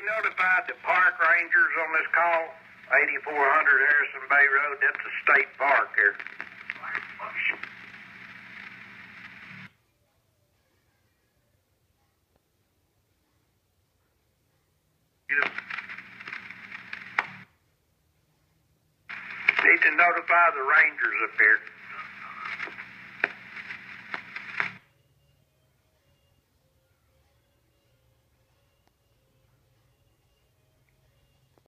notified the park rangers on this call? 8400 Harrison Bay Road, that's a state park here. Need to notify the rangers up here.